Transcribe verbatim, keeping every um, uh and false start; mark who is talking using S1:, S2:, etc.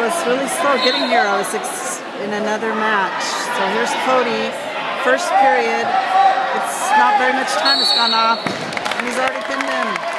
S1: was really slow getting here. I was ex in another match. So here's Cody. First period. It's not very much time has gone off, and he's already pinned him.